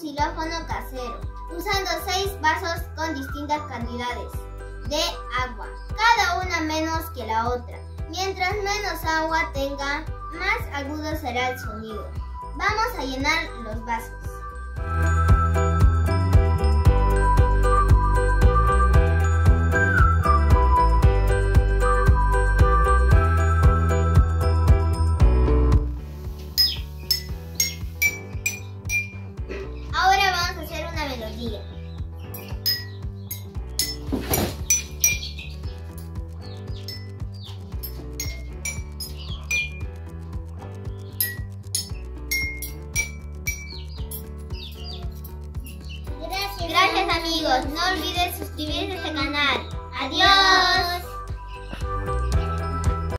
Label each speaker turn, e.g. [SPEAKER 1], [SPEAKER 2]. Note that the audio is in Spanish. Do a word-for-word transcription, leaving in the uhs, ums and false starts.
[SPEAKER 1] xilófono casero, usando seis vasos con distintas cantidades de agua, cada una menos que la otra. Mientras menos agua tenga, más agudo será el sonido. Vamos a llenar los vasos. Ahora vamos a hacer una melodía. Gracias amigos, no olviden suscribirse a este canal. Adiós.